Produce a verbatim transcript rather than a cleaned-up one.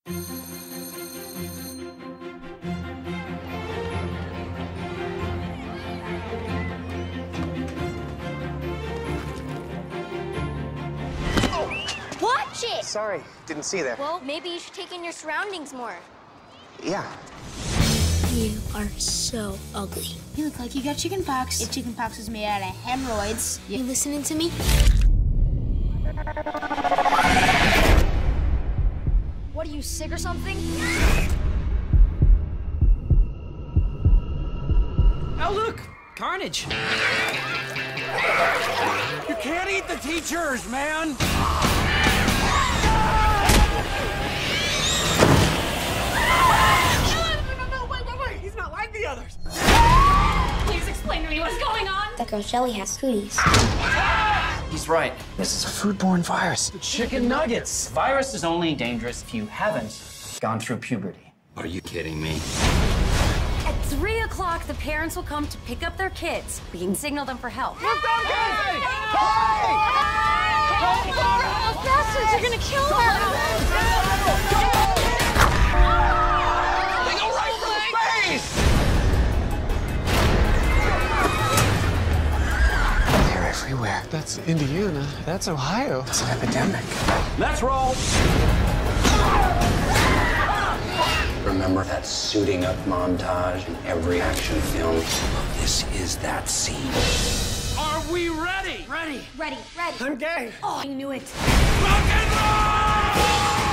Watch it! Sorry, didn't see that. Well, maybe you should take in your surroundings more. Yeah. You are so ugly. You look like you got chicken pox. If chicken pox was made out of hemorrhoids. You listening to me? What, are you sick or something? Oh, look! Carnage! You can't eat the teachers, man! The others. Please explain to me what's going on. That girl Shelly has cooties. He's right. This is a foodborne virus. Chicken nuggets. Virus is only dangerous if you haven't gone through puberty. Are you kidding me? At three o'clock, the parents will come to pick up their kids. We can signal them for help. Look down, Hey! Hey! Those bastards are gonna kill her! They go right for the face! They're everywhere. That's Indiana. That's Ohio. It's an epidemic. Let's roll! Remember that suiting up montage in every action film? This is that scene. Are we ready? Ready. Ready, ready. I'm gay. Oh, I knew it. Rock and roll!